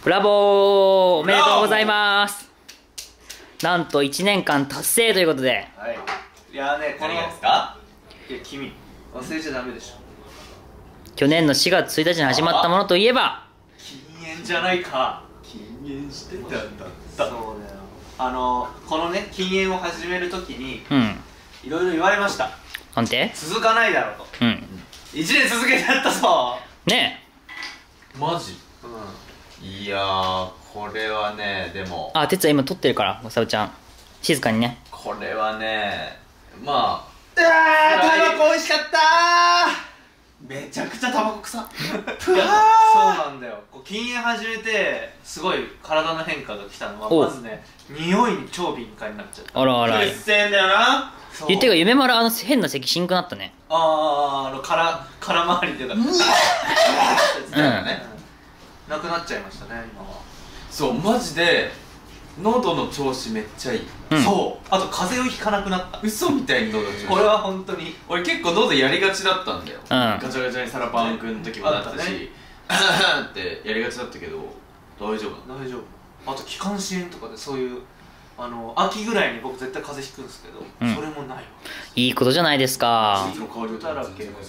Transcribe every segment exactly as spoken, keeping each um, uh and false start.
ブラボー、おめでとうございます。なんといちねんかん達成ということで、 はい。いやね、この何がですか？ いや君忘れちゃダメでしょ。 去年のしがつついたちに始まったものといえば禁煙じゃないか。 禁煙してたんだ。 そうだよ。あのこのね禁煙を始めるときにうんいろいろ言われました。 なんて続かないだろうと。 うんいちねん続けてやったぞ。 ねマジ？ うん。 いやー、これはね、でもえ、あ、哲也今撮ってるからおさおちゃん静かにね。 これはね、まあうわー、タバコ美味しかったー。めちゃくちゃタバコ臭っ。そうなんだよ。こう禁煙始めてすごい体の変化が来たのはおまずね、匂いに超敏感になっちゃった。 あらあら、 うっせえんだよな。 そう言ってか夢丸あの変な咳しんくなったね。 あー、あの殻殻周りでだ。うん。なくなっちゃいましたね今は。 そう、マジで喉の調子めっちゃいい。 うん、 そうあと風邪をひかなくなった。 嘘みたいに喉の調子。 これは本当に俺結構喉やりがちだったんだよ。 うんガチャガチャにサラパンくんの時もだったあったねしってやりがちだったけど大丈夫。 大丈夫。あと気管支炎とかでそういうあの秋ぐらいに僕絶対風邪ひくんですけど、 うん、 それもないわ。 いいことじゃないですか。 の香りをだらけ。いや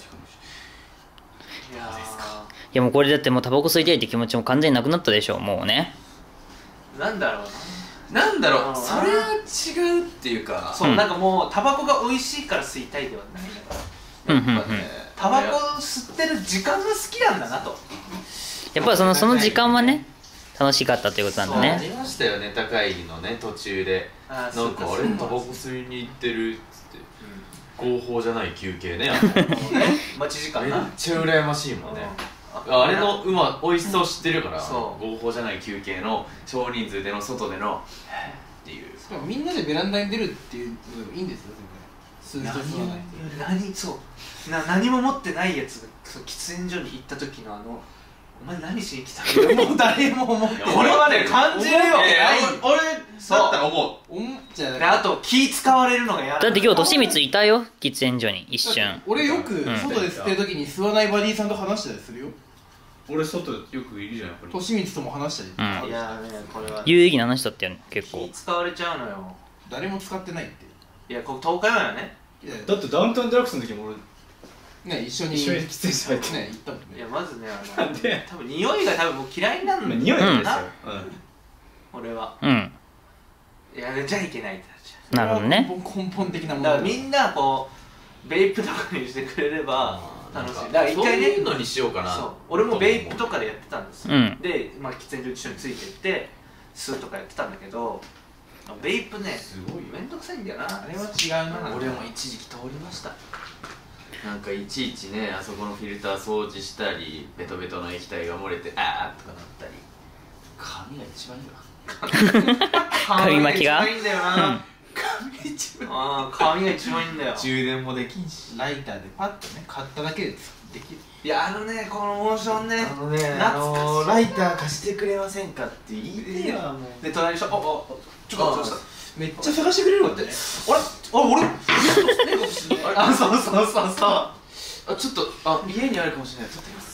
いやもうこれだってもうタバコ吸いたいって気持ちも完全になくなったでしょもうね。 ーなんだろうな。 なんだろう、 うんそれは違うっていうか、 そう、 うんなんかもうタバコが美味しいから吸いたいではないんだからうんうんうんやっぱねタバコ吸ってる時間が好きなんだなと。 やっぱりそのその時間はね楽しかったということなんだあね。 りましたよ、ネタ会議のね途中であーなんかあれタバコ吸いに行ってるっつって合法じゃない休憩ねあの待ち時間めっな。 ちゃ羨ましいもんね。 ああれのうま美味しさを知ってるから、 そう合法じゃない休憩の少人数での外でのっていう。 でもみんなでベランダに出るっていうのでもいいんですよ全然。数人吸わない何そうな何も持ってないやつがそう喫煙所に行った時のあのお前何しに来たのもう誰も思ってない。 これはね感じるよ。 思ってない俺だったら思う。 思っちゃうであと気使われるのが嫌だって今日利光いたよ喫煙所に一瞬。 俺よくうん外で吸ってる時に吸わないバディさんと話したりするよ。 俺外よくいるじゃんやっぱり。 利光とも話したり、 うんいやーねこれは有意義な話だったよね結構気。使われちゃうのよ。 誰も使ってないっていやここ東海はね。 いやだってダウンタウンデラックスの時も俺ね一緒に一緒に喫煙者入ってね行ったもんね。 いやまずねあのなんで多分匂いが多分もう嫌いになるのよ。 匂いなんですよな。 う俺はうんやめちゃいけないってなっちゃう。 なるほどね。 根本根本的なものだからみんなこうベイプとかにしてくれれば楽しい。だから一そう回ねいうのにしようかな。 そう俺もベイプとかでやってたんですよ、 うんで、まあ、喫煙所一緒についてって吸うとかやってたんだけどベイプねすごいよめんどくさいんだよな。 あれは違うな。 俺も一時期通りました。なんかいちいちねあそこのフィルター掃除したりベトベトの液体が漏れてあーとかなったり髪が一番いいわ。 髪巻きが髪が一番いいんだよな、 うん髪一番あー髪が一番いいんだよ。 充電もできんし。 ライターでパッとね買っただけでできる。 いやあのねこのモーションねあのね、 懐かしいあのー、ライター貸してくれませんかって言いてよもう。 で隣の人「ああちょっと待ってください」 めっちゃ探してくれるわってね。 あれあれ俺あそうそうそうそうあちょっとあ家にあるかもしれない取ってきます。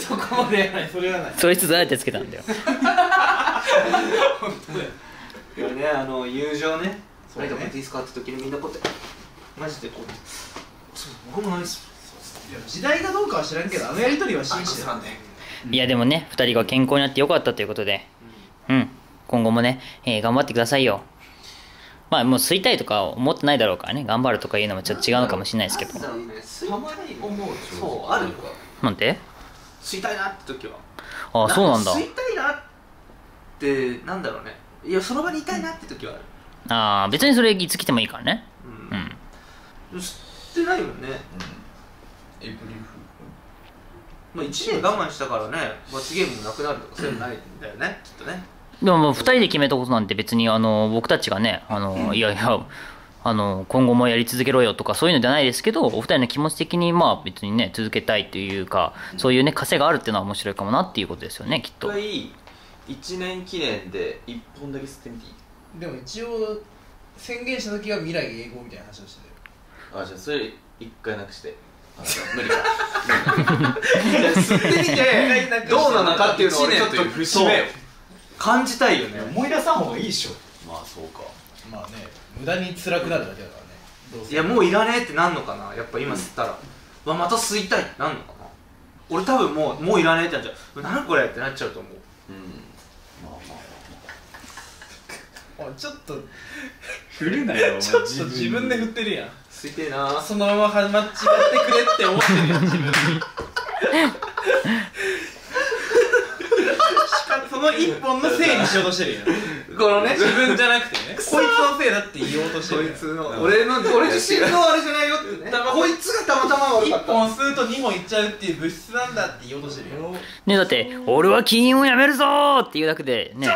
そこまでやらない。それはない。 そいつどうやってつけたんだよ。 いやねあの友情ねそうねライト買っていいですかって時にみんなこうやってマジでこうそう僕もないっす。 時代がどうかは知らんけどあのやりとりは真摯だよ。 いやでもねふたりが健康になってよかったということで、うん今後もね、えー頑張ってくださいよ。まあもう吸いたいとか思ってないだろうからね頑張るとかいうのもちょっと違うのかもしれないですけど。 なんだろうね吸いたまに思う。 そうあるよなんで？ 吸いたいなって時はああそうなんだ。 吸いたいなってなんだろうねいやその場にいたいなって時はある。 ああ別にそれいつ来てもいいからね。 ううんん吸ってないもんね。 エイプリルフまあいちねん我慢したからね罰ゲームもなくなるとかそういうのないんだよねきっとね。 でももうふたりで決めたことなんて別にあの僕たちがねあのいやいやあの今後もやり続けろよとかそういうのじゃないですけどお二人の気持ち的にまあ別にね続けたいというかそういうね稼があるっていうのは面白いかもなっていうことですよねきっと。 一回いちねん記念でいっぽんだけ吸ってみていい？ でも一応宣言した時は未来永劫みたいな話をしてたよ。 あじゃあそれいっかいなくして無理か吸ってみてどうなのかっていうのを俺ちょっと節目よ感じたいよね。 思い出さん方がいいでしょ。 まあそうかまあね無駄に辛くなるだけだからね。どうせいやもういらねえってなんのかな、やっぱ今吸ったら、うわまた吸いたいってなんのかな。俺多分もうもういらねえってなっちゃう、何これってなっちゃうと思う。 うんまあまあおいちょっと振るなよ。 ちょっと自分で振ってるやん。 吸いてえな。 そのまま間違ってくれって思ってるよ自分で。その一本のせいにしようとしてるやん。 このね自分じゃなくてね、こいつのせいだって言おうとしてるやん。 こいつの俺の俺自身のあれじゃないよってね。こいつがたまたま悪一かった。 本吸うと二本いっちゃうっていう物質なんだって言おうとしてるよ。 ねだって「俺は禁煙をやめるぞ!」っていうだけでね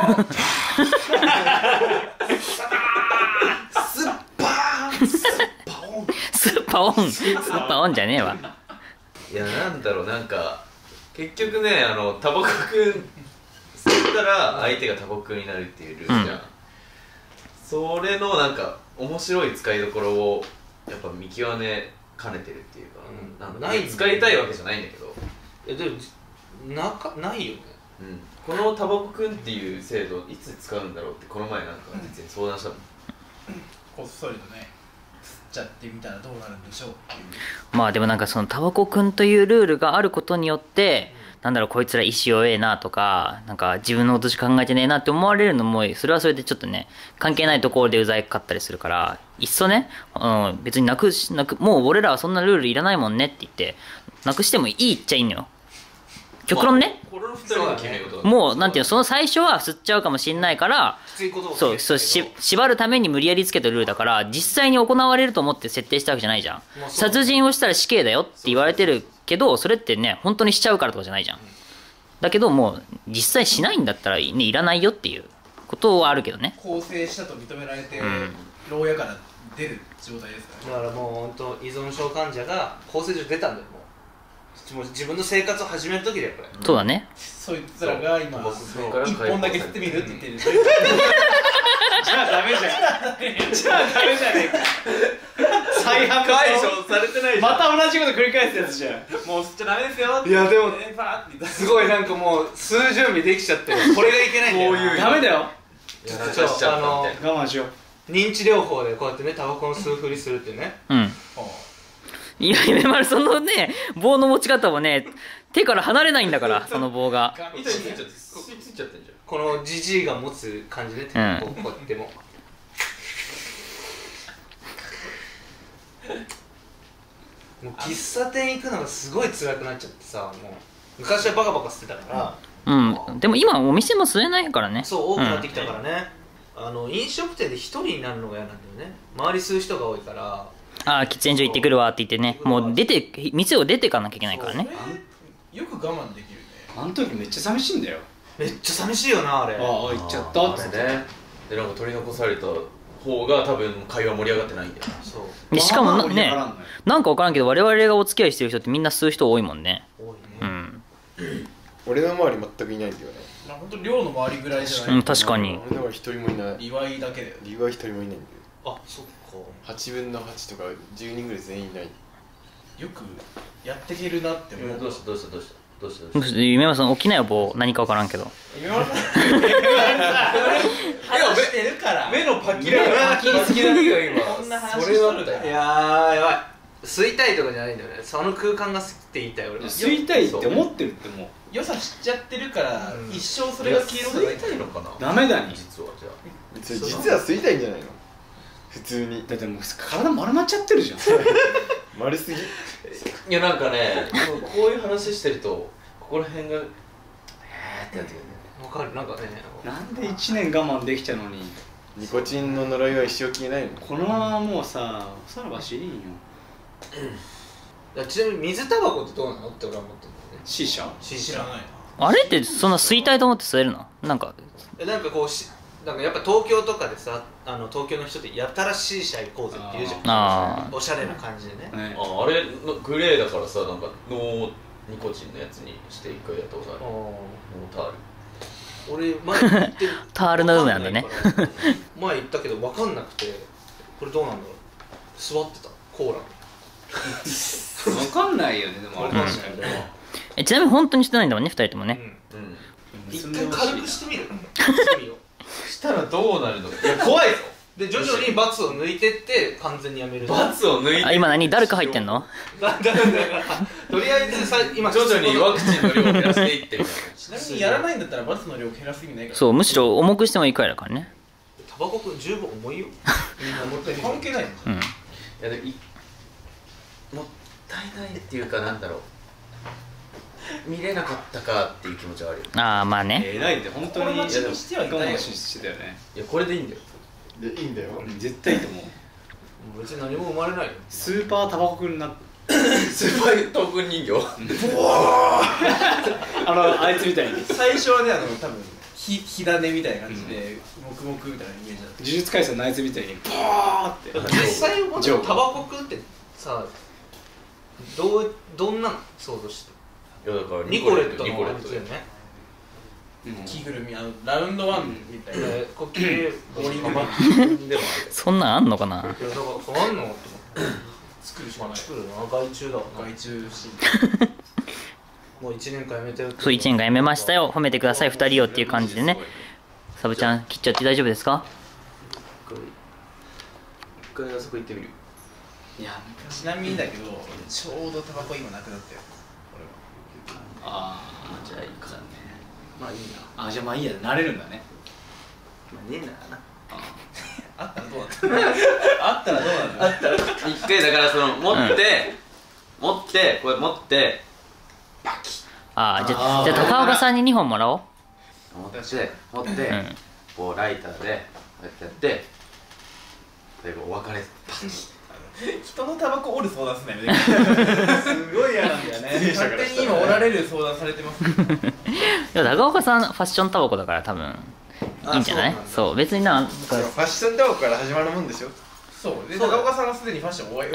スッパーンスッパオン。 スーパーオンスーパーオンじゃねえわ。 いやなんだろうなんか結局ねあのタバコくん吸ったら相手がタバコくんになるっていうルールじゃん、 うんそれのなんか面白い使いどころをやっぱ見極め兼ねてるっていうか、 うんなんかない使いたいわけじゃないんだけど、 えでもなかないよね。 うん、このタバコくんっていう制度いつ使うんだろうってこの前なんか実に相談したの、 こっそりとね吸っちゃってみたらどうなるんでしょうっていう。 まあでもなんかそのタバコくんというルールがあることによってなんだろうこいつら意思弱えなとかなんか自分のことしか考えてねえなって思われるのもそれはそれでちょっとね関係ないところでうざいかったりするからいっそね、うん、別になくしなくもう俺らはそんなルールいらないもんねって言ってなくしてもいいっちゃいいのよ極論ね、 まあ、これのふたりの決め事だねもうなんていうのその最初は吸っちゃうかもしんないからきついことをそうそうし縛るために無理やりつけたルールだから実際に行われると思って設定したわけじゃないじゃん、 まあそう殺人をしたら死刑だよって言われてるけどそれってね本当にしちゃうからとかじゃないじゃん、だけどもう実際しないんだったら、ね、いらないよっていうことはあるけどね。 更生したと認められて、 うん牢屋から出る状態ですからね。 だからもう本当依存症患者が更生所出たんだよ。もうもう自分の生活を始める時だよこれ。 そうだね。 そいつらが今そう僕一本だけ吸ってみるって言ってる。 じゃあダメじゃん。じゃあダメじゃねえか。再犯解消されてないじゃんまた同じこと繰り返すやつじゃん。 もう吸っちゃダメですよっていやでもねバーって言ったすごいなんかもう数準備できちゃってこれがいけないんだよな。 こういうダメだよ。 やらかしちゃったみたいな我慢しよう。 認知療法でこうやってねタバコの吸うふりするってね。 うんいや夢丸そのね棒の持ち方もね手から離れないんだからその棒が糸についちゃってついちゃってんじゃんこのジジイが持つ感じで、 うんこうこうやってももう喫茶店行くのがすごい辛くなっちゃってさ、もう昔はバカバカ吸ってたから、 うんでも今お店も吸えないからねそう多くなってきたからね、あの飲食店で一人になるのが嫌なんだよね。周り吸う人が多いからああ喫煙所行ってくるわって言ってねもう出て店を出ていかなきゃいけないからねよく我慢できるね。 あの時めっちゃ寂しいんだよ。 めっちゃ寂しいよなあれ。 ああ行っちゃったっつって。 あれねでなんか取り残された方が多分会話盛り上がってないんだよそうでしかもまあなねまあ盛り上がらんのよなんか分からんけど我々がお付き合いしてる人ってみんな吸う人多いもんね多いね、 うん俺の周り全くいないんだよね。 まあ本当寮の周りぐらいじゃない。 うん確かに俺の周り一人もいない。 祝いだけだよね。 理由は一人もいないんだよ。 あそっかはちぶんのはちとかじゅうにんぐらい全員いない。 よくやっていけるなって思う。 どうしたどうしたどうしたどうしたどうした夢山さん起きなよ棒何か分からんけど今まで話してるから。 目のパキラがパキりすぎだよ今こんな話それだったよいやーやばい吸いたいとかじゃないんだよね。その空間が好きって言いたい俺は。 吸いたいって思ってるってもう良さ知っちゃってるから、 うん一生それが消えることが吸いたいのかなダメだに。 実はじゃあ別に実は吸いたいんじゃないの普通に。 だってもう体丸まっちゃってるじゃん。 丸すぎ。 いやなんかねこういう話してるとここら辺がえーってなってくるねわかるなんかねなんでいちねん我慢できたのにニコチンの呪いは一生消えないの。 このままもうさおさらばしりんよ。 いやちなみに水タバコってどうなのって俺は思ってるんだよね。 C 社知らないな。 あれってそんな吸いたいと思って吸えるのなんかえなんかこうしなんかやっぱ東京とかでさあの東京の人ってやたら C 社行こうぜって言うじゃん。 あおしゃれな感じでね。 ねああれのグレーだからさなんかノーニコチンのやつにして一回やったことあるノータール俺前言ってるタールの海なんだねわかんないから前言ったけど分かんなくてこれどうなんだろう座ってたコーラに分かんないよねでもあれうん確かにえちなみに本当にしてないんだもんねふたりともね。 うん一回軽くしてみるしてみようしたらどうなるの？いや怖いぞ。 で徐々に罰を抜いてって完全にやめる罰を抜いてあ今何ダルカ入ってんの？ だだだからとりあえずさ今徐々にワクチンの量を減らしていってみたいちなみにやらないんだったら罰の量を減らす意味ないからそうむしろ重くしてもいいくらいだからね。 タバコくん十分重いよみんな思ったより関係ないのうんな。いやでもいもったいないっていうかなんだろう見れなかったかっていう気持ちはあるよ。 ああまあね。 えらいって本当に心待ちにしてはいないよ心待ちにしてたよねいやこれでいいんだよ。 でいいんだよ絶対いいと思う。 別に何も生まれないよスーパータバコくんになっスーパートークン人形あのあいつみたいに最初はねあの多分ひ火種みたいな感じで黙々みたいなイメージだった呪術廻戦のあいつみたいにボーってだから実際もジョータバコくんってさどうどんなの想像していやだからニコレットニコレのあットでれだよね着ぐるみあのラウンドワンみたいなでこっちでボーリングでもそんなんあんのかな。 いやだからそうあんのって作るしかない作るの外注だわな外注しもういちねんかんやめたよそういちねんがやめましたよ褒めてくださいふたりよっていう感じでね。サブちゃん切っちゃって大丈夫ですか？ 一回あそこ行ってみる。 いやちなみにだけどちょうどタバコ今なくなったよああじゃあいいかね。 まあいいなあじゃあまあいいや慣れるんだね。 まあねえんだなあったらどうなったあったらどうなった一回だからその持って、持ってこれ持ってああじゃあじゃあ高岡さんににほんもらおう。 持って持って、 うんこうライターでこうやってやって最後お別れパキッ人のタバコ折る相談すんなよねすごい嫌なんだよね勝手に今折られる相談されてますでも高岡さんファッションタバコだから多分いいんじゃない？そう別になファッションタバコから始まるもんでしょ。 そうで高岡さんがすでにファッション終わり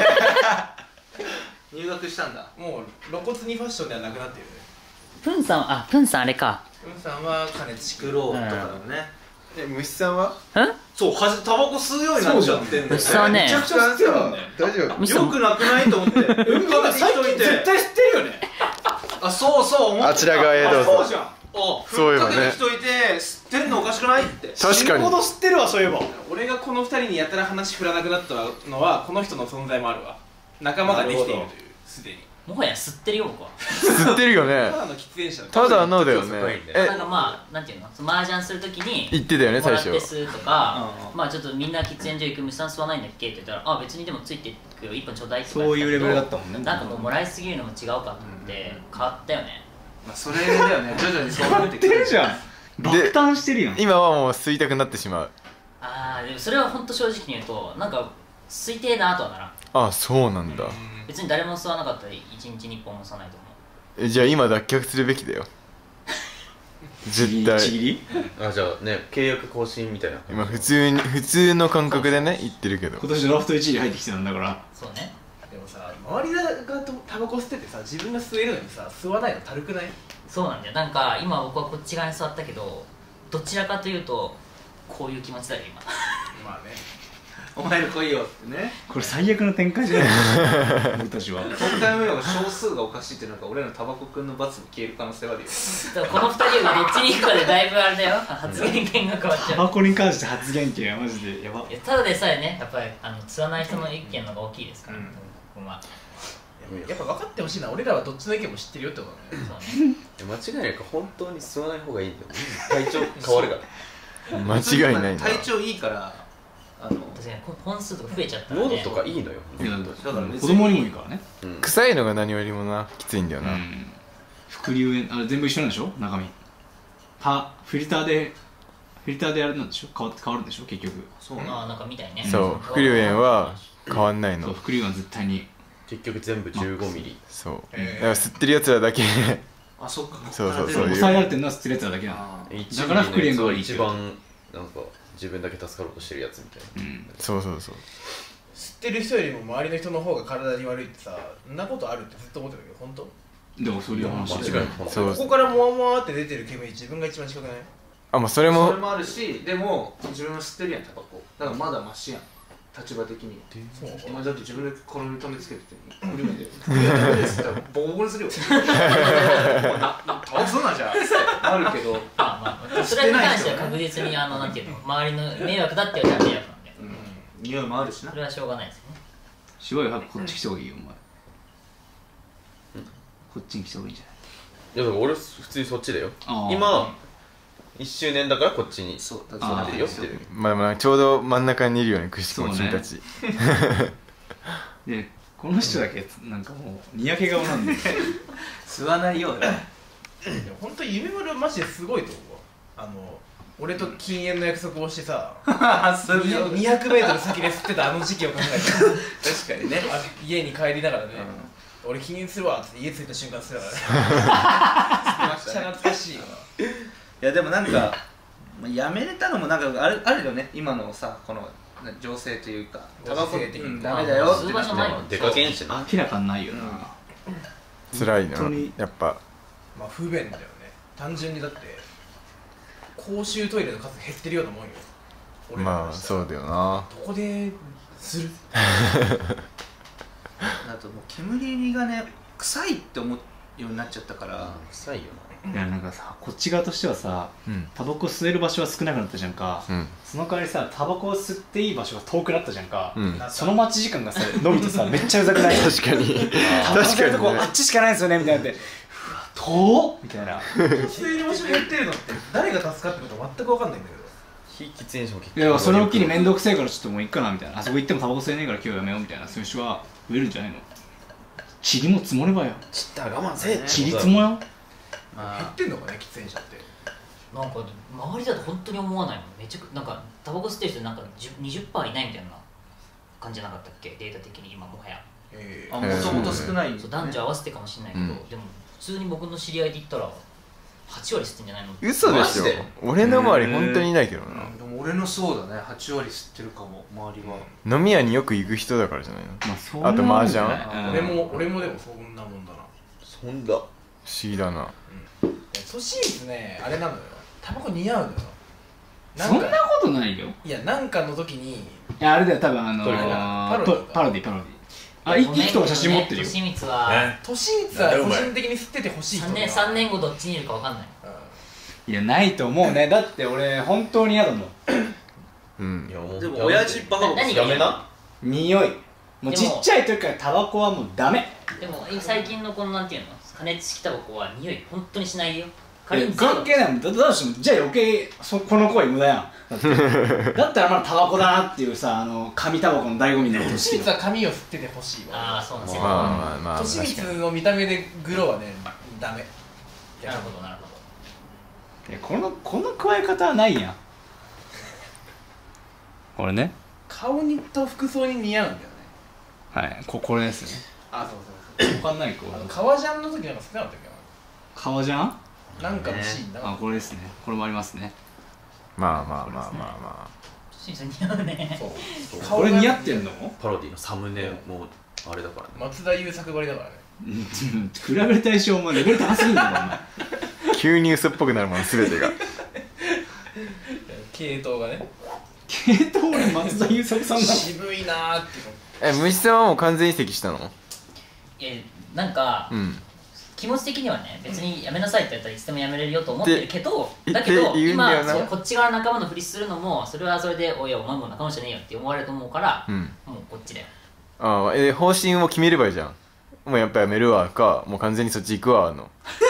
入学したんだもう露骨にファッションではなくなってるねプンさんあプンさんあれかうんさんは金つ作ろうとかだよねえ虫さんはんそうはじタバコ吸うようになっちゃってんだよ虫さんはねめちゃくちゃ吸ってるもんね。 大丈夫。 虫さんよくなくないと思ってうんこで人いて絶対知ってるよね。 あそうそう思ってたあちら側へどうぞあそうじゃんおそういえばねふっかける人いて吸ってんのおかしくないって確か死ぬほにど知ってるわそういえば。 俺がこの二人にやたら話振らなくなったのはこの人の存在もあるわ仲間ができているというすでにもはや吸ってるよ僕は。 吸ってるよねただの喫煙者だただのだよ高いねねえなんかまあなんていうのその麻雀するときに言ってたよねもらって最初吸うとか、 うんまあちょっとみんな喫煙所行く虫さん吸わないんだっけって言ったらあ別にでもついてくよ一本ちょうだいって言そういうレベルだったもんねなんかもうもらいすぎるのも違うかと思って変わったよね。 まあそれだよね徐々にそうなって知ってるじゃん。 で爆誕してるやん。 今はもう吸いたくなってしまう。 ああでもそれは本当正直に言うとなんか吸いてえなとはならん。 あそうなんだ。 別に誰も吸わなかったらいちにちにいっぽんも吸わないと思う。 えじゃあ今脱却するべきだよ絶ちぎ対りあじゃあね契約更新みたいな今普通に普通の感覚でね言ってるけど今年ドラフトいちいに入ってきてたんだから。 そうね。 でもさ周りがタバコ吸っててさ自分が吸えるのにさ吸わないのたるくないそうなんだよ。なんか今僕はこっち側に座ったけどどちらかというとこういう気持ちだよ今。 まあねお前ら来いよってねこれ最悪の展開じゃない俺たちは。 今回目の少数がおかしいってなんか俺らのタバコくんの罰も消える可能性はあるよだからこのふたりがどっちに行くかでだいぶあれだよ発言権が変わっちゃう。 タバコに関して発言権はマジでやば。 いやただでさえねやっぱりあの吸わない人の意見の方が大きいですから、 うんここはやっぱ分かってほしいな俺らはどっちの意見も知ってるよってことだねそうね。 間違いなく本当に吸わない方がいいんだよ体調変わるから間違いないな体調いいからあの確かに本数とか増えちゃったらね喉とかいいのよいやだだから別に子供にもいいからね。 うん臭いのが何よりもなきついんだよな、 うん副流炎あれ全部一緒なんでしょ中身。パフィルターでフィルターであれなんでしょ変わって変わるんでしょ結局。 そうああなんかみたいね。 そう副流炎は変わんないのそう副流炎は絶対に。 結局全部じゅうごミリそうへーだから吸ってるやつらだけあそっかそうそうそういう抑えられてるのは吸ってるやつらだけなの。 あーいちだから副流炎がは悪いって一番なんか自分だけ助かろうとしてるやつみたいなうんそうそうそう吸ってる人よりも周りの人の方が体に悪いってさそんなことあるってずっと思ってたけど本当でもそういう話間違いでなくそうここからモワモワって出てる煙自分が一番近くないあもうそれもそれもあるしでも自分は吸ってるやんタバコだからまだマシやん立場的に。 そうお前だって自分でこの見た目つけててフルメでフルメでダメですって言ったらボコボコにするよ。倒すなじゃああるけど、 まあまあそれに関しては確実にあのなんていうの周りの迷惑だって言われたら迷惑なんで、 うん、匂いもあるしなそ。れはしょうがないですよね。 しばらくこっち来た方がいいよお前こっちに来た方がいいんじゃないいや俺普通にそっちだよあー今いっしゅうねんだからこっちにそう立あーなってるよってるまあまあちょうど真ん中にいるよねくしくも君たち、 でこの人だけなんかもうにやけ顔なんで吸わないようだよ。 いや本当夢丸マジですごいと思う。あの俺と禁煙の約束をしてさそういうことにひゃくメートル先で吸ってたあの時期を考えて確かにね。 あ家に帰りながらね、俺禁煙するわって家着いた瞬間吸ってたからねめっちゃ懐かしいよいやでもなんかまあやめれたのもなんかあるあるよね今のさこの情勢というかタバコ情勢的にうんダメだよって吸う場所ないもん。 出かけんしな明らかにないよな、 辛いな本当にやっぱまあ不便だよね単純に。だって公衆トイレの数減ってるようなもんよ俺らかまあらしたらそうだよなどこでするあともう煙がね臭いって思うようになっちゃったから臭いよいやなんかさこっち側としてはさうんタバコ吸える場所は少なくなったじゃんか、 うんその代わりさタバコを吸っていい場所が遠くなったじゃんか、 うんその待ち時間がさ伸びてさめっちゃうざくない確かにタバコ吸えるとこ確かにねあっちしかないんですよねみたいになってうわ遠っみたいな吸える場所減ってるのって誰が助かってるか全く分かんないんだけど非喫煙者も結いやそれを機に面倒くせえからちょっともういっかなみたいなあそこ行ってもタバコ吸えねえから今日やめようみたいなそういう人は増えるんじゃないの。塵も積もればよちったら我慢せえって塵積もよまあ減ってんのかね喫煙者ってなんか周りだと本当に思わないもん。めちゃくなんかタバコ吸ってる人なんかにじゅっパーセントいないみたいな感じじゃなかったっけデータ的に今もはや。 えあもともと少ないんだねそう男女合わせてかもしれないけど、 うんでも普通に僕の知り合いで言ったらはち割吸ってんじゃないの。 嘘でしょマジで俺の周り本当にいないけどなうんでも俺のそうだねはち割吸ってるかも周りは。 飲み屋によく行く人だからじゃないのまあそうあと麻雀うん俺も俺もでもそんなもんだな。 そんだ不思議だなソシーズねあれなのよタバコ似合うのよ。 そんなことないよ。 いやなんかの時にいやあれだよ多分あのどれかー、 パロディパロディパロディあいい人が写真持ってるよ。 利光は年光は個人的に吸っててほしい人さんねんさんねんごどっちにいるかわかんない。 いやないと思うね。だって俺本当に嫌だもん。 うんいやもうでも親父バカバカ何がやめな匂いもうちっちゃい時からタバコはもうダメ。 でも最近のこのなんていうの加熱式タバコは匂い本当にしないよ。仮にゼロ関係ないもん。だだとしてもじゃあ余計そこの行為無駄やん。だってだったらまだタバコだなっていうさあの紙タバコの醍醐味になると年光は髪を吸っててほしいわ。 ああそうなんですまあよ。 まあまあ年確かに光の見た目でグロはねダメ。 なるほどなるほど。 いやこのこの加え方はないやん。これね。 顔にと服装に似合うんだよね。 はいここれですね。 あそうそう他にないかそう。あの革ジャンの時なんか吸ってなかったっけ革ジャン？ な。なんかのシーンなかあっこれですね。これもありますね。 まあまあまあまあまシンさん似合うね。 そうこれ似合ってんの？ パロディのサムネもあれだからねた。松田優作ばりだからね。 比べる対象お前レベル高すぎんだろお前。 あ急に嘘っぽくなるもん全てが系統がね系統俺松田優作さんなの。 渋いなーっていうえ虫さんはもう完全移籍したのえなんか、 うん気持ち的にはね別にやめなさいって言ったらいつでもやめれるよと思ってるけどでだけどって言うんだよな今そうこっち側仲間のふりするのもそれはそれでおいやお前も仲間じゃねえよって思われると思うから、 うんもうこっちでああえ方針を決めればいいじゃんもうやっぱやめるわかもう完全にそっち行くわの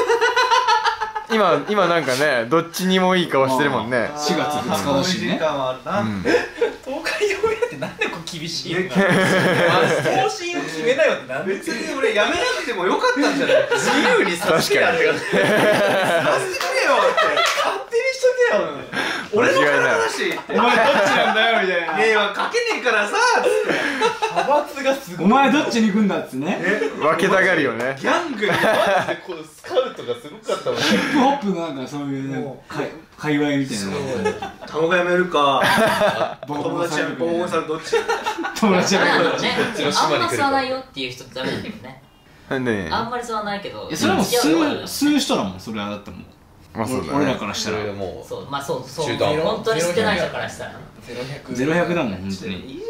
今今なんかねどっちにもいい顔してるもんねしがつふつかだしね。 感はあるな、 うん東海オンエアってなんでこう厳しいのか方針を決めなよってなんで別に俺やめなくてもよかったんじゃない自由にさせてやれよさせてくれよって勝手にしとけよ俺の体だしってお前どっちなんだよみたいな。 迷惑かけねえからさつって派閥がすごいお前どっちに行くんだっつね。 分けたがるよねギャングにこうスカウトがすごかったもんねヒップホップのなんかそういうねか界隈みたいな。 タバコやめるかボコボ友達やめコされるボコボコされるどっち友達やめる。 あのねこっちの島あんまに来るか吸わないよっていう人ダメだけどねなんでねあんまり吸わないけどいやそれはもう付き合うよ吸う吸う人だもんそれはだってもう。 まあそうだ俺らねからしたらそれでもうそうまあそうそう中途半端本当に吸ってない人からしたらゼロ百ゼロ百だもん本当に。 いいじ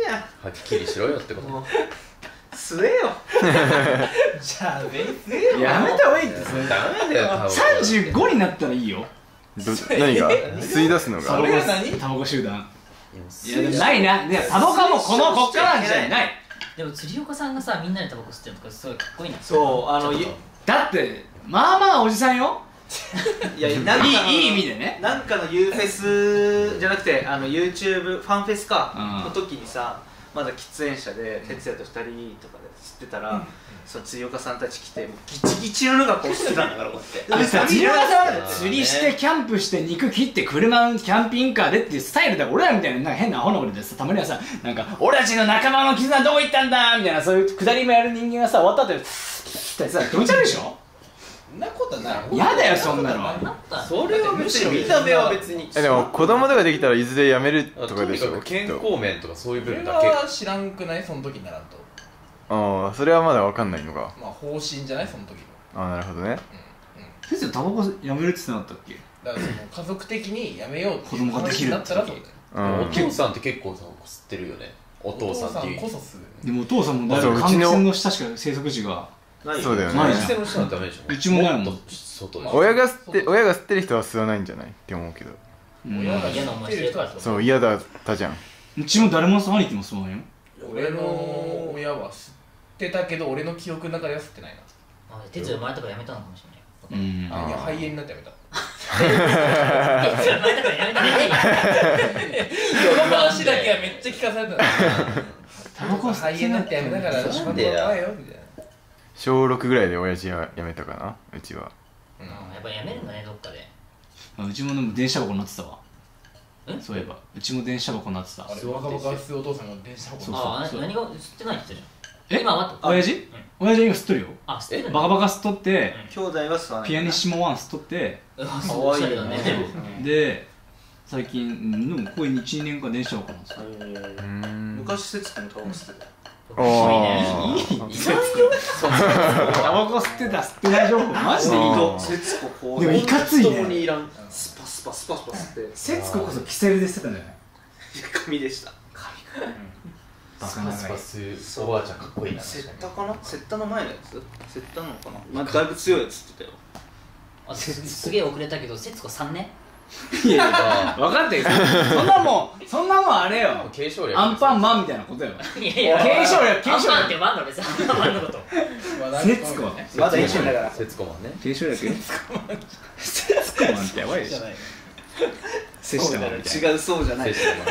やん。 はっきりしろよってこと。 もう吸えよ。 じゃあベース吸えよ。 やめた方がいいってそれダメだよ、タバコ。 さんじゅうごになったらいいよど何が吸い出すのがそれが何？ タバコ集団いやいでもないな。でタバコはもうこのこっからなんじゃない。 でも釣岡さんがさみんなでタバコ吸ってるのとかすごいかっこいいな。 そうあのゆだってまあまあおじさんよ。 いやなんかのいいいい意味でね。 なんかの U フェスじゃなくてあの YouTube ファンフェスかうんの時にさまだ喫煙者で哲也とふたりとかで吸ってたら、その辻岡さんたち来てもうギチギチののがこう吸ってたんだからこうやってさ自分がさー釣りしてキャンプして肉切って車のキャンピングカーでっていうスタイルだから俺らみたいななんか変なアホなことでさたまにはさなんか俺たちの仲間の絆どこ行ったんだみたいなそういうくだりもやる人間がさ終わった後に切ったりさ気持ち悪いでしょ。 そんなことないやだよそんなの。 それは別に見た目は別に。 えでも子供とかできたらいずれやめるとかとにでしょかく健きっと康面とかそういう部俺分だけ。 は知らんくないその時にならんと。 ああそれはまだわかんないのか。 まあ方針じゃないその時の。 ああなるほどね。 先生タバコやめるって言ってなかったっけ。 だからその家族的にやめようって子供ができる話になったらそうだよ。 うんお父さんって結構タバコ吸ってるよね。お父さんっていう。 こそする。 でもお父さんもだいぶそううちの換気扇の下しか生息地がないそうだよねないじゃん店の人はダメでしょ。 うちもないもんっと外で。 親が吸って親が吸ってる人は吸わないんじゃないって思うけど。 うん親が嫌な思いしてるからそう嫌だったじゃん。 うちも誰も兄貴もそうなんよ。 俺の親は吸ってたけど俺の記憶の中では吸ってないな。 あ哲也生まれたからやめたのかもしれない。 うんいや肺炎になってやめた。 哲也生まれたからやめたね。 その話だけはめっちゃ聞かされたの。 タバコ肺炎になってやめたからしまったら怖いよみたいな。 小ろくぐらいで親父は辞めたかなうちは。 うんやっぱやめるんだねどっかで。 うちもでも電車箱になってたわ。 んそういえばうちも電車箱になってた。 あれバカバカ吸うお父さんが電車箱そうああそう何が吸ってないって言ってたじえゃん。今は親父親父今吸っとるよ。 あ吸ってるんだ。 バカバカ吸っとって兄弟は吸わないピアニッシモワン吸っとってあそうおしゃれだね。 で最近うんでもここにいちねんか電車箱なんですよ。 うーん。 昔節子もタバコ吸ってたよああ。 タバコ吸ってた吸ってない情報マジでいいあとー節子こうでもいかついね本当にいらんスパスパスパスパ吸って節子こそキセルで吸ってたんじゃない。 髪でしたバカスパスパ吸うおばあちゃんかっこいいな。 セッタかなセッタの前のやつセッタなのかなまあだいぶ強いやつって言ってあすすげえ遅れたけど節子さんね。 いや分かってるそんなもんそんなもんあれよ継承略。 アンパンマンみたいなことよ。 いやいや継承略継承略アンパンってワンの別にアンパンマンのこと。 節子ねまだ一緒だから節子マンね。 継承略節子マンってやばいでしょ。セシタマンみたいな。 違うそうじゃない節子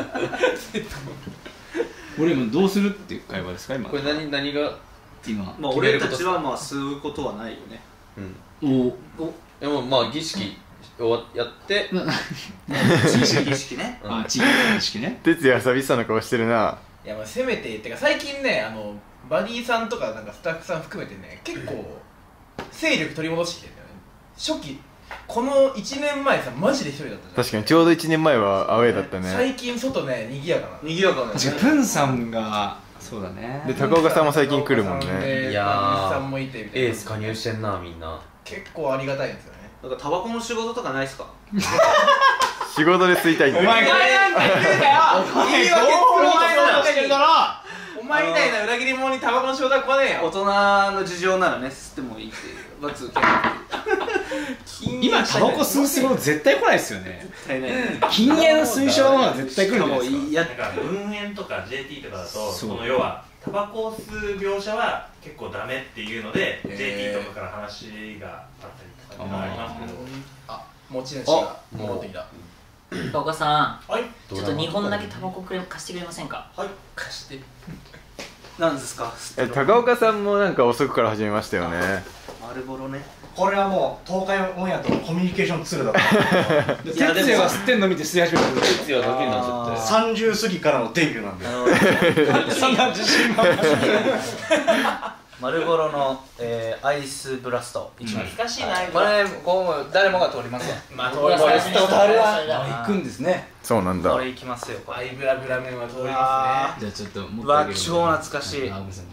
マン。 俺今どうするっていう会話ですか今これ何何が。 今まあ俺たちはまあ吸うことはないよねうん。 おでもまあ儀式をやって。 儀式儀式ねあ地域の意識ね。 哲也寂しさの顔してるな。 いやまあせめてってか最近ねあのバディさんとかなんかスタッフさん含めてね結構勢力取り戻してきてるんだよね。初期このいちねんまえさマジで一人だったじゃん。 確かにちょうどいちねんまえはアウェーだったね。 最近外ね賑やかな。 賑やかな確かにプンさんがそうだね。 で高岡さんも最近来るもんね。 でいやーバディさんもいてみたいな。 エース加入してんなみんな。 結構ありがたいんですよね。 なんかタバコの仕事とかないっすか仕事で吸いたいんだよ。 お前がなんか言ってたよ。お前言い訳作ろうとお前がなんか言うだろ。 お前みたいな裏切り者にタバコの仕事は来ねえよ。 大人の事情ならね吸ってもいいっていう罰受けない今タバコ吸う仕事絶対来ないですよね。 対ね禁煙の推奨は絶対来るんじゃないですか。 いやなんか運煙とか ジェーティー とかだとそうその要はタバコを吸う業者は結構ダメっていうので、 へージェーティー とかから話があったりとかっていうのがありますけど。 あ持ち主が戻ってきた。 高岡さんはいちょっとにほんだけタバコくれ貸してくれませんか。 貸して。 なんですかえ高岡さんもなんか遅くから始めましたよね。 丸ボロねこれはもう東海オンエアとのコミュニケーションツールだから哲也が吸ってんの見て吸い始めた。 哲也だけになっちゃって。 さんじゅう過ぎからのデビューなんでそんな自信満々。 丸ボロの、えー、アイスブラスト一枚懐かしいな。 これこう誰もが通りますよまあ通これります。 吸ったことあるわ。 行くんですね。 そうなんだこ。れいきますよこれアイブラブラ面は通りあまじゃあちょっともうわ超懐かしいあごめんなさい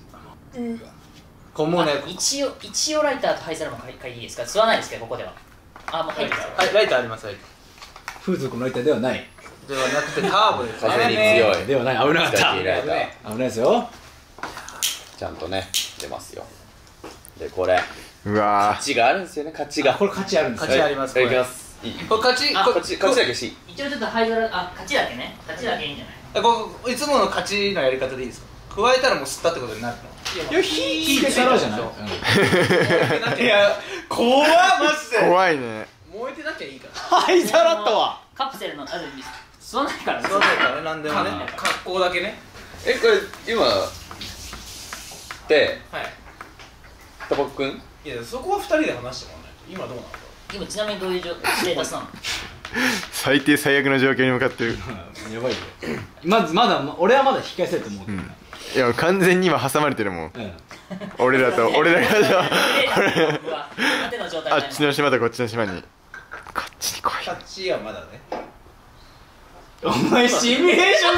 こうもうね一応一応ライターと灰皿も買い買いいいですか。吸わないですけどここでは。あもう入ってますよ。 はいライターありますライタ風俗のライターではない。 ーではなくてターボです風に強いではない危なかった使っていられた危ないですよ。 ちゃんとね出ますよ。でこれうわ勝ちがあるんですよね。勝ちがこれ勝ちあるんですよ。 勝ちありますいきますいいこれ勝ちあこ勝ち勝ちだけし一応ちょっと灰皿あ勝ちだけね勝ちだけいいんじゃないここいつもの勝ちのやり方でいいですか？加えたらもう吸ったってことになるの？ いや火つけたらじゃない。 いや怖っマジで怖いね。 燃えてなきゃいいから灰皿とは。 カプセルのある吸わないからねそうだからね何でもね格好だけねえこれ今ってはいタバコくんいやそこはふたりで話してもらわないと今どうなのか今ちなみにどういう状ステータスなの？ 最低最悪の状況に向かってる。 やばいよ。まずまだ俺はまだ引き返せると思う。 うんいや完全に今挟まれてるもん。 うん俺らと俺らがうわ縦の状態あだねっちの島とこっちの島にこっちに来い。 タッチはまだねお前シミュレーションす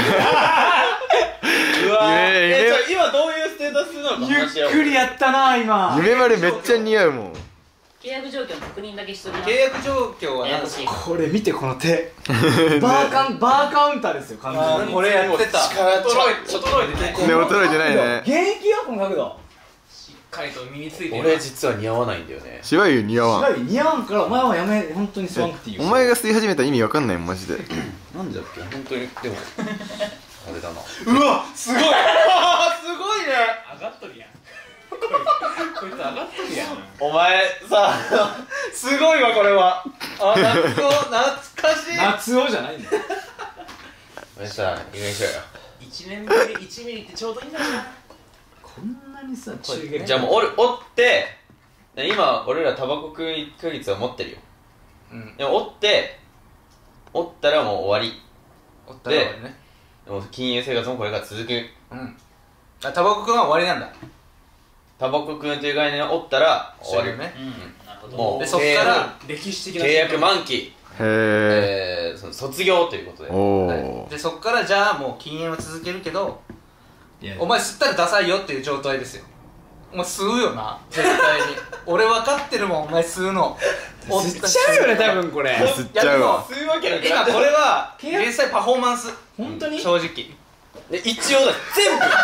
る。うわ夢夢今どういうステータスなのかゆっくりやったな今。 夢丸めっちゃ似合うもん。 契約状況の確認だけしときます。 契約状況は何ですややこしいこれ見てこの手。バーカンバーカウンターですよ完全に。 これやってた力衰えて衰えてねね衰えてないね。 現役よこの角度。 しっかりと身についてる俺実は似合わないんだよね。 芝生似合わん。 白い似合わんからお前はやめ本当に吸わんくていいよ。 お前が吸い始めたら意味わかんないもんマジで。 なんでだっけ本当にでもあれだな。 うわすごいすごいね上がっとるやんこいつ上がっとるやんお前さすごいわこれはあ懐か懐かしい夏男じゃないんだよ。 俺さ意外にしよいちねんぶりいちミリってちょうどいいんだなこんなにさ中うよ。 撃。 じゃあもう折る折ってで今俺らタバコくんいっかげつは持ってるよ。 うんでも折って折ったらもう終わり。 おったら終わりねでも金融生活もこれから続く。 うんあタバコくんは終わりなんだタバコくんという概念を折ったら終わり。 ねうんなるほど。 もうでそっから歴史的な契約満期、 へえ。 えー、その卒業ということで。 おはいお。 でそっからじゃあもう禁煙は続けるけどいやお前吸ったらダサいよっていう状態ですよお前吸うよな絶対に俺分かってるもんお前吸うの吸っちゃうよね多分これ。 吸っちゃうわ。 そういうわけだ今これは実際パフォーマンス本当に。 正直で一応だ全部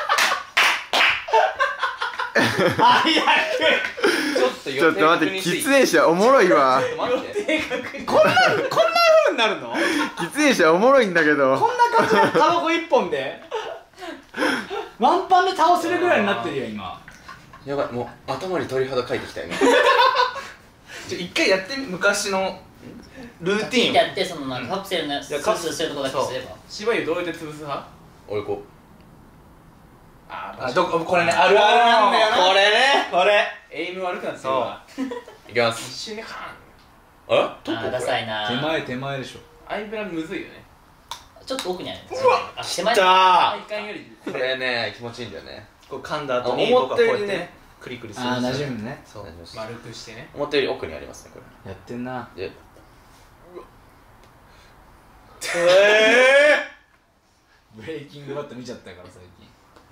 あいやちょっとちょっと待って喫煙者おもろいわ。 待ってこんなこんな風になるの？ 喫煙者おもろいんだけど。 こんな感じのタバコ一本でワンパンで倒せるぐらいになってるよ今。 やばいもう頭に鳥肌かいてきたよね。 ちょ一回やってみ昔のルーティンやってそのなんかカプセルのスースーするとこだけすれば。 芝居どうやって潰す派俺こああどここれねあるあるなんだよなこれねこれエイム悪くなってるわういきます一瞬でカあれあーダサいな。 手前手前でしょ。 ーンアイブラむずいよねちょっと奥にある。うわ。あ手前。 あ体感よりこれね気持ちいいんだよね。 こう噛んだ後にあ思僕はったよりねこうやってねクリクリするああんですよ馴染むね。 そう丸くしてね思ったより奥にありますねこやってんな。 れでブレイキングバット見ちゃったから最近。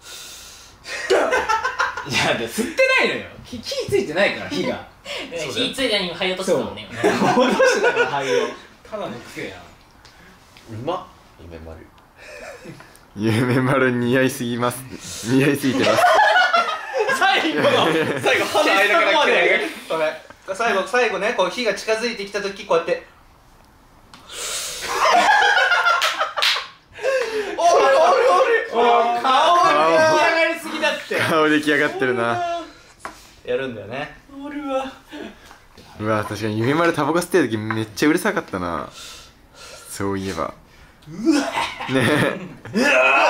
いやで吸ってないのよ。火火ついてないから火が。 火ついたに入ろうとしてたもんね。 戻してたから灰を。 ただの癖やうまっ夢丸夢丸似合いすぎます似合いすぎてます。 最後の最後歯の間から来てるこれ最後最後ねこう火が近づいてきた時こうやって顔出来上がりすぎだって。 顔出来上がってるな。 やるんだよねうわ確かに夢丸タバコ吸ってる時めっちゃうるさかったな。そういえばねえ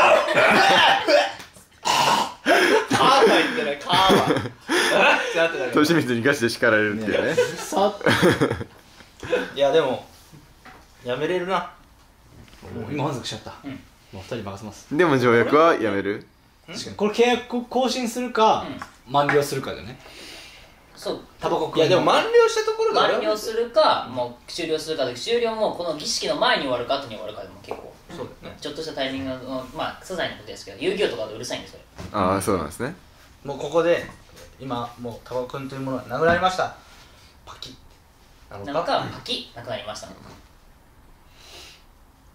カーは言ってないカーはってなってたけど利光にガチで叱られるっていうね。 さいやでもやめれるなもう今満足しちゃった。 うんもう二人任せます。 でも条約はやめる。 確かにこれ契約更新するか満了するかだよね。 そう。 タバコいやでも満了したところで満了するかもう終了するかで終了もこの儀式の前に終わるか後に終わるかでも結構そうだよねちょっとしたタイミングのまあ些細なことですけど遊戯王とかだとうるさいんですよ。 ああそうなんですね。 もうここで今もうタバコくんというものはなくなりましたパキッなのなのかパキッなくなりましたのか。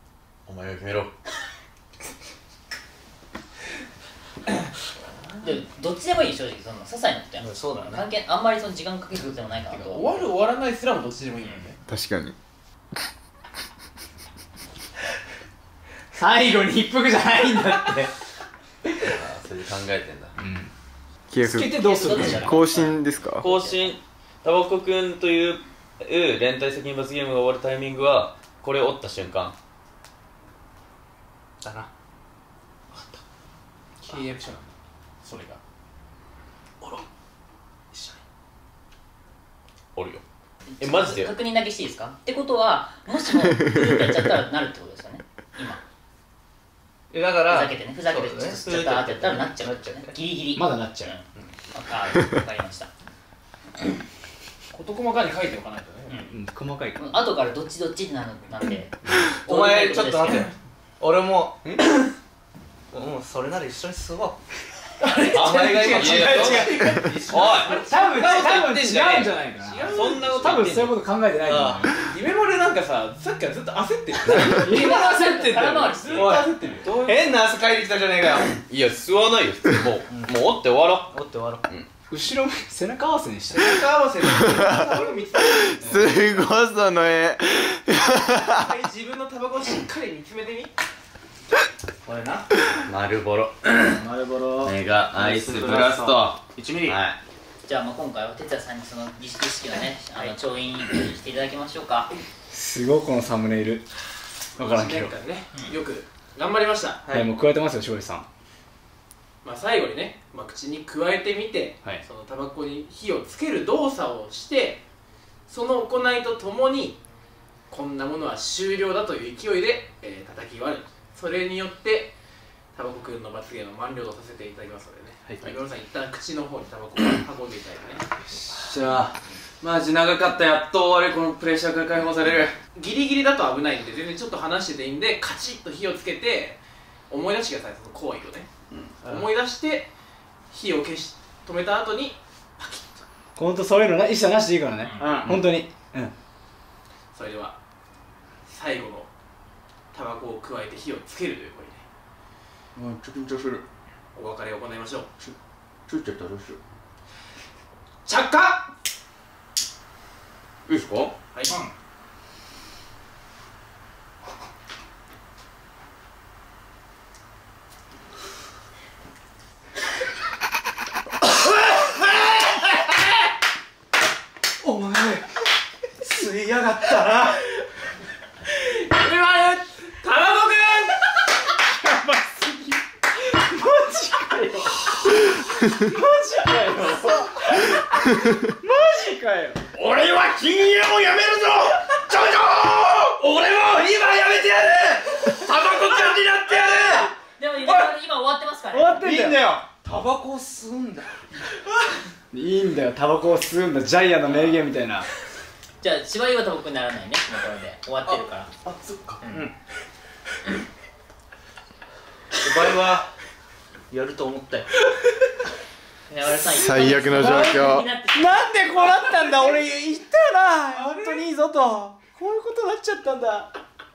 お前が決めろ。 でどっちでもいい、正直その些細なことやん。 そうだね。 関係あんまりその時間かけることでもないかなと。 終わる終わらないすらもどっちでもいいもんね。 確かに。 最後に一服じゃないんだって。 ああ、それで考えてんだ。 契つけてどうする約更新ですか？ 更新、タバコくんという連帯責任罰ゲームが終わるタイミングはこれを折った瞬間だな。契約書なんだ、それが。 折ろう、一緒に折るよ。え、マジで確認だけしていいですか？ってことは、もしもグループやっちゃったらなるってことですよね、今。 え、だからふざけてね、ふざけてちょっとしちゃったってやったらなっちゃうってね。ギリギリ。 まだなっちゃう。 ああ、わかりました。 事細かに書いておかないとね。 うん、細かいから。 後からどっちどっちってなるなんで。 お前ちょっと待って、俺ももうそれなら一緒に過ごう。 あ、お前が今違う違うおい、 多分多分違うんじゃないかな。 そんなこと多分そういうこと考えてないと思う。 夢丸なんかさ、さっきからずっと焦ってる。 夢の焦ってる。空回りしてる。 焦ってるよ。 変な汗かいてきたじゃねえかよ。 いや、吸わないよ、普通に。もう、もう折って終わろう。 折って終わろう。 後ろ背中合わせにして。 背中合わせで俺も見つめてすごいその絵。 自分のタバコをしっかり見つめてみ。 これな。 丸ボロ。 丸ボロ。 メガアイスブラスト。 いちミリ。 はい。 じゃあまあ今回は哲也さんにその儀式式のね、あの調印に来ていただきましょうか。 すごいこのサムネイル。わからんけど。 いちねんかんね、よく頑張りました。 はい、もう加えてますよ、庄司さん。 まあ最後にね、まあ、口に加えてみて、 はいそのタバコに火をつける動作をして、その行いとともにこんなものは終了だという勢いで、えー、叩き割る。それによってタバコくんの罰ゲームを満了とさせていただきますのでね。はい、岩野さん一旦口の方にタバコを運んでいただいてね。 じゃあ、マジ長かった。やっと終わり。このプレッシャーから解放される。 ギリギリだと危ないんで、全然ちょっと離してていいんで、カチッと火をつけて思い出してください、その行為をね。思い出して火を消し止めた後にパキッと。 本当そういうのな一切なしでいいからね。 うん本当に。うん。 それでは最後のタバコを加えて火をつけるという行為で、 うん、ちょっと緊張する。 お別れを行いましょう。 ついちゃったらどうしよ着火。 う。いいですか？ はい、 お前吸いやがったな。 夢丸タバコくん。 俺は禁煙をやめるぞ。ジョジョー。俺も今やめてやる。タバコくんになってやる。 でも今今終わってますからね。 終わってんだよ。 いいんだよ。タバコを吸うんだ。 いいんだよ、タバコを吸うんだ、ジャイアンの名言みたいな。 じゃあ芝居はタバコにならないね、このこれで終わってるから。 あ、そっか。 うんうん。お前はやると思ったよ。 最悪の状況。 なんでこうなったんだ、俺言ったよな、本当にいいぞと。こういうことになっちゃったんだ。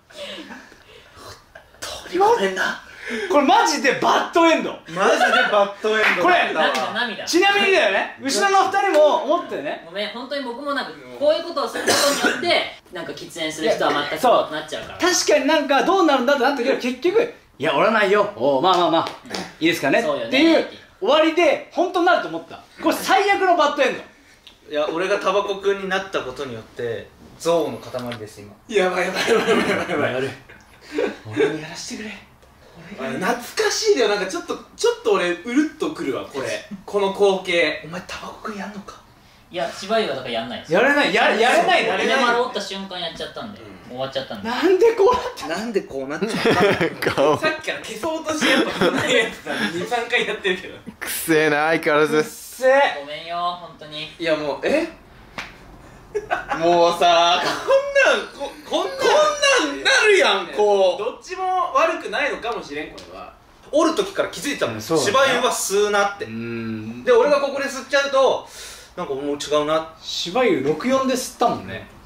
ごめんな。 これマジでバッドエンド。 マジでバッドエンドこれだったわ。 涙涙。 ちなみにだよね、後ろのふたりも思ってね。 ごめん、本当に僕もなんかこういうことをすることによってなんか喫煙する人は全くそうなっちゃうから。 確かになんかどうなるんだってなったけど、結局いや折らないよ、おまあまあまあいいですかねそうよねっていう終わりで本当になると思った。これ最悪のバッドエンド。 いや、俺がタバコくんになったことによって憎悪の塊です今。 やばいやばいやばいやばいやばい。 やる。俺にやらせてくれ。 懐かしいだよ。なんかちょっとちょっと俺うるっとくるわ、これ。この光景。 お前タバコくんやんのか。 いや芝居はだからやんないです。 やれない、ややれないの。 夢丸折った瞬間やっちゃったんで、終わっちゃったんで。 なんでこうなってなんでこうなっちゃった顔さっきから消そうとしてやっぱないやつさにさんかいやってるけど。 くせえな相変わらず。 せえ。 ごめんよ本当に。 いやもうえもうさこんなんここんなんこんなんなるやん。こうどっちも悪くないのかもしれん、これは。 折る時から気づいてたもん。 そうだね芝居は吸うなって。 うーん。 で俺がここで吸っちゃうとなんかもう違うな。 芝居ろくじゅうよんで吸ったもんね。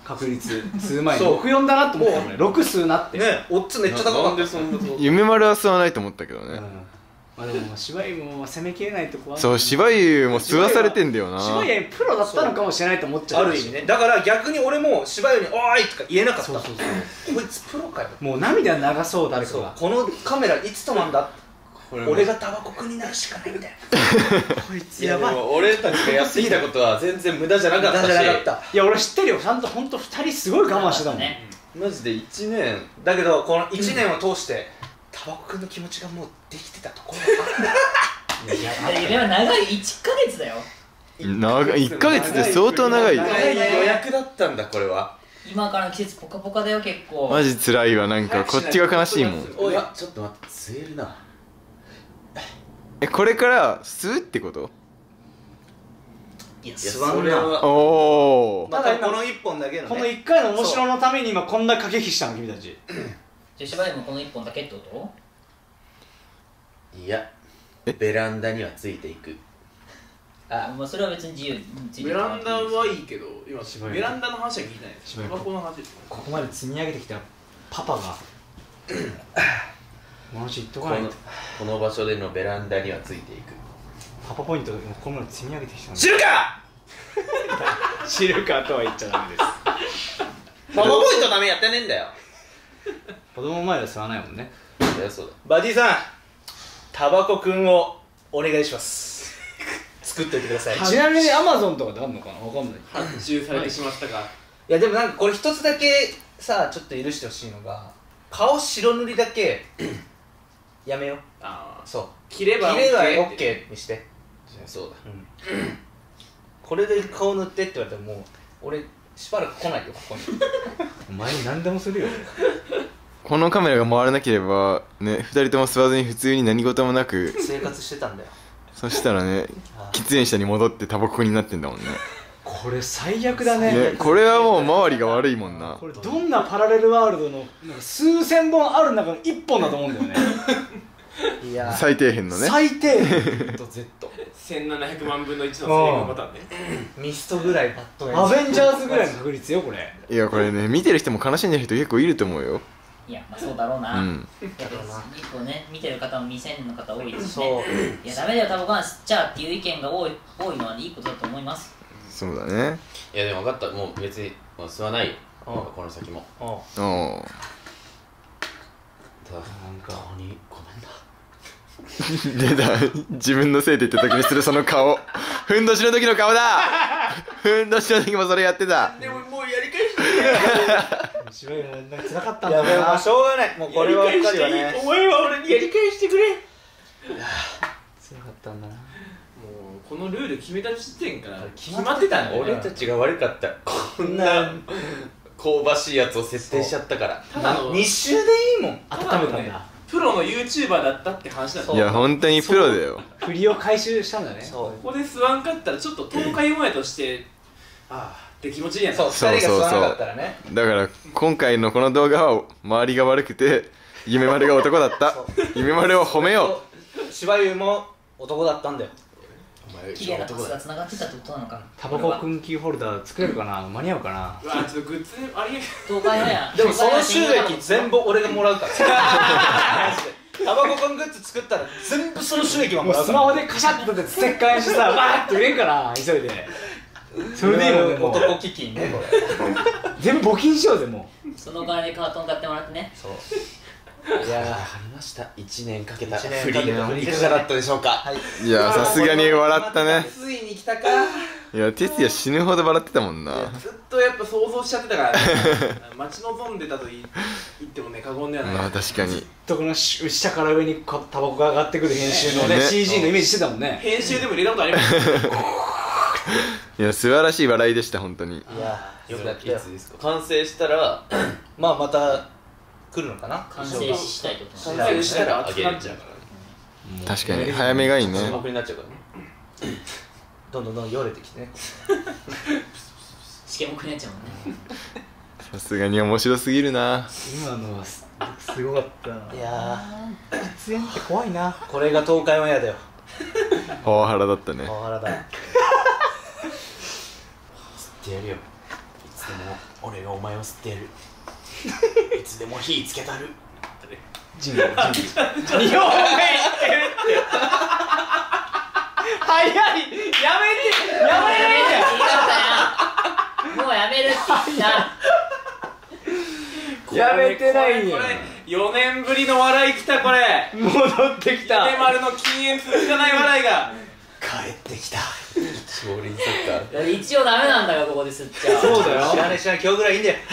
確率吸う前にろくじゅうよんだなと思ったもんね。ろく吸うなってね、オッズめっちゃ高かった。 そんなと夢丸は吸わないと思ったけどね。 うん、まあでも芝居も攻めきれないとこはそう、芝居も吸わされてんだよな。 芝居プロだったのかもしれないと思っちゃう。 ある意味ね。だから逆に俺も芝居に「おーい!」とか言えなかった。 そうそうそうこいつプロかよ。 もう涙流そう誰かそうが。 このカメラいつ止まんだ。 これ俺がタバコ食になるしかないんだよ。 こいついややばい。 でも俺たちがやってきたことは全然無駄じゃなかったし、 無駄じゃなかった。 いや俺知ってるよ。ちゃんと本当二人すごい我慢してたもんね。 マジでいちねんだけどこのいちねんを通してタバコくんの気持ちがもうできてたところがある。 いや長いいっかげつだよ。 長いいっかげつって相当長い。 長い予約だったんだこれは。 今からの季節ポカポカだよ結構。 マジ辛いわ。なんかこっちが悲しいもん。 おいちょっと待って吸えるな。 え、これから吸うってこと？ いやいや吸わんな。 それはおお。 またこのいっぽんだけのこのね。 一回の面白のために今こんな駆け引きしたの君たち。 じゃあ芝居もこのいっぽんだけってこいやベランダにはついていく。 と？あ、まあそれは別に自由に。 ベランダはいいけど今芝居ベランダの話は聞いてない。 芝居タバコの話です。 ここまで積み上げてきたパパがもうちょっと言っとかこのないと。 この場所でのベランダにはついていく。 パパポイントここまで積み上げてきたのに知るか。 知るかとは言っちゃダメです。 パパポイントダメやってねえんだよ。 子供前で吸わないもんね。 いやそうだ。 バディさん、タバコくんをお願いします。作っておいてください。 ちなみにアマゾンとかであるのかなわかんない。 発注されてしまったか。 いやでもなんかこれ一つだけさちょっと許してほしいのが顔白塗りだけやめよう。 ああそう切れば切れは OK OK にして。 じゃあそうだ。 これで顔塗ってって言われたらもう俺しばらく来ないよここに。 お前に何でもするよ。 このカメラが回らなければね、ふたりとも吸わずに普通に何事もなく、 生活してたんだよ。 そしたらね、喫煙者に戻ってタバコになってんだもんね。 これ最悪だね。 ね、これはもう周りが悪いもんな。 これどんなパラレルワールドのなんか数千本ある中の一本だと思うんだよね。 いや最底辺のね。 最低。 と Z。 せんななひゃくまんぶんのいちの正確パターンね。 ミストぐらいバットアベンジャーズぐらいの確率よこれ。 いやこれね、見てる人も悲しんでる人結構いると思うよ。 いやまあそうだろうな。 うんやっぱ結構ね見てる方も未成年の方多いですしそうね。いやダメだよタバコは吸っちゃうっていう意見が多い多いのはいいことだと思います。 そうだね。 いやでも分かった。もう別にもう吸わないよ。 うんこの先も。 うんおお。 ただなんか顔にごめんな。 出た。自分のせいで言った時にするその顔。ふんどしの時の顔だ。ふんどしの時もそれやってた。 でももうやり返して芝居がなんか辛かったんいやだな。 でもまあしょうがない。もうこれは二人はねお前は俺にやり返してくれ。 辛かったんだな。 もうこのルール決めた時点から決まってたんだよ。 俺たちが悪かった。こんな香ばしいやつを設定しちゃったから。 ただの日周でいいもん。 温めたんだ。 プロの YouTuber だったって話なんだよ。 いや本当にプロだよ。 振りを回収したんだね。 そうここで吸わんかったらちょっと東海オンエアとしてああって気持ちいいやつ。 そう二人が吸わなかったらね。 だから今回のこの動画は周りが悪くて夢丸が男だった。夢丸を褒めよう。芝生も男だったんだよ。 お前綺麗なパスが繋がってたってことなのか。 タバコくんキーホルダー作れるかな。間に合うかな。 うわちょっとグッズありが東海オンエア。 でもその収益全部俺がもらうからマジでタバコくんグッズ作ったら全部その収益はもうもらうからスマホでカシャッとってステッカーにしてさ、わーって売れんから急いで。それでいいもんね。もう男基金ねこれ。 全部募金しようぜもそのお金でカートン買ってもらってね。 そういやーわかりました。いちねんかけた一年フリかけたフリいかがだったでしょうか。 はい。 う。いやさすがに笑ったね。 ついに来たか。 いや哲也死ぬほど笑ってたもんな。 ずっとやっぱ想像しちゃってたからね待ち望んでたと言い言ってもね過言ではない。 まあ確かに。 う。とこのし下から上にこタバコが上がってくる編集のね、 ねシージー のイメージしてたもんね。 編集でも入れたことありますいや素晴らしい笑いでした本当に。 いやよくやったよ。 いつですか。完成したらまあまた来るのかな。 完成したいと思います。 完成したら熱くなっちゃうからね。 確かに早めがいいね。 僕になっちゃうからね。 どんどんどんどんよれてきてね。 試験もくれちゃうもんね。 さすがに面白すぎるな。 今のはすすごかったな。 いや喫煙って怖いな。 ーこれが東海オンエアだよ。 パワハラだったね。 パワハラだ。 ってやるよ。 つでも俺がお前を吸ってやるいつでも火つけたるジンゴジンゴにほんめ言ってるって早いやめてやめれんじゃんもうやめるって言ったやめてないんやこれよねんぶりの笑いきたこれ戻ってきた秀丸の禁煙続かない笑いが帰ってきた俺にサッカー一応ダメなんだよここで吸っちゃうそうだよ知らねえ知らねえ今日ぐらいいいんだよ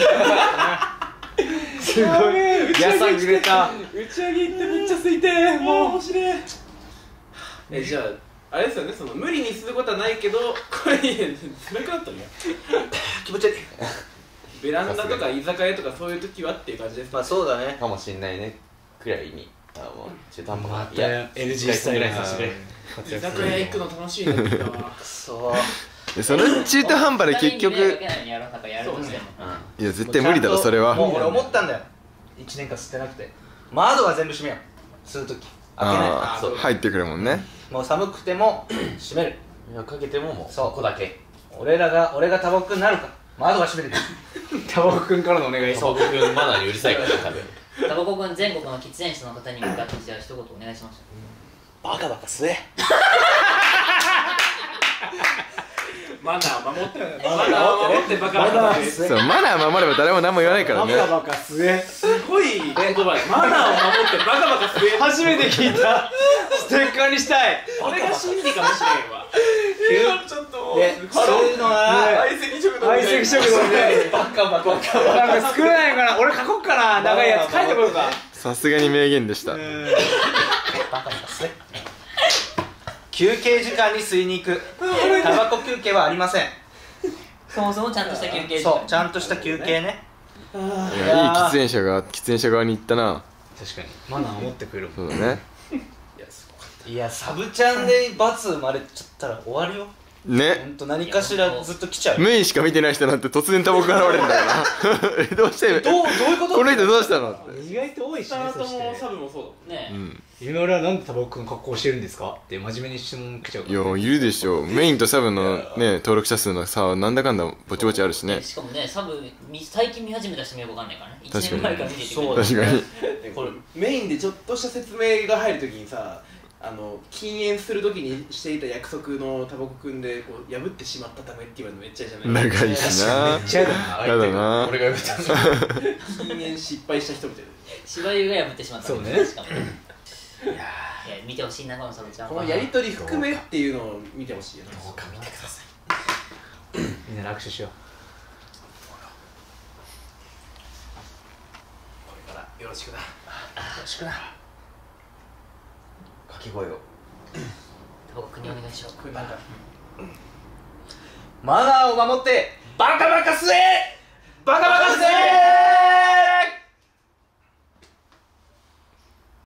すごいやさぐれた打ち上げ行ってめっちゃ空いてもう欲しいねえじゃああれですよねその無理にすることはないけどこれ冷くなったね気持ち悪いベランダとか居酒屋とかそういう時はっていう感じですかまあそうだねかもしんないねくらいにあもう中途半端またないやエルジー スタイルぐらいさせてくれ居酒屋行くの楽しいなって言ったわくそでその中途半端で結局二人に迷惑かけないようにやろうなんかやるとしてもいや絶対無理だろそれはもう俺思ったんだよいちねんかん吸ってなくて窓は全部閉めよう吸う時開けないああ入ってくるもんねもう寒くても閉めるいやかけてももうそうここだけ俺らが俺がタバコになるから窓は閉めてくタバコくんからのお願いそう僕マナーにうるさいから多分タバコ君全国の喫煙者の方に向かってじゃあ一言お願いしましょバカバカ吸えマナーを守ってマナーを守ってバカバカってすそうマナー守れば誰も何も言わないからねバカバカ吸えごい言葉でマナーを守ってバカバカ吸え初めて聞いたステッカーにしたいこれが真理かもしれんわいやちょっともうで吸うのは相席食堂相席食堂でバカバカバカなんか作れないかな俺書こっかな長いやつ書いてこようかさすがに名言でしたバカバカ吸え休憩時間に吸いに行くタバコ休憩はありませんうそもそもちゃんとした休憩時間そうちゃんとした休憩ねいやいい喫煙者が喫煙者側に行ったな確かにマナーを持ってくれるそうだねいやサブちゃんで罰生まれちゃったら終わるよほねんと何かしらずっと来ちゃうメインしか見てない人なんて突然タバコが現れるんだよなえどうしてどうどういうことこの人どうしたのって意外と多いしスタートねそしてもサブもそうだもんねうん夢俺はなんでタバコくん格好してるんですかって真面目に質問来ちゃうからいやいるでしょメインとサブのね登録者数の差はなんだかんだぼちぼちあるしねしかもねサブみ最近見始めた人もよくわかんないからねいち確かにねんまえから見ててくれる確かにこれメインでちょっとした説明が入るときにさあの禁煙するときにしていた約束のタバコくんでこう破ってしまったためって言われるのめっちゃ嫌じゃない長いしなめっちゃやだなやだな俺がやめた禁煙失敗した人みたいな芝生が破ってしまったそうねしかもいや見てほしいなこのサブちゃんこのやりとり含めっていうのを見てほしいよねどうか見てくださいみんなで握手しようこれからよろしくなよろしくな掛け声をタバコくんにお願いしようこれなんかマナーを守ってバカバカ吸えバカバカ吸え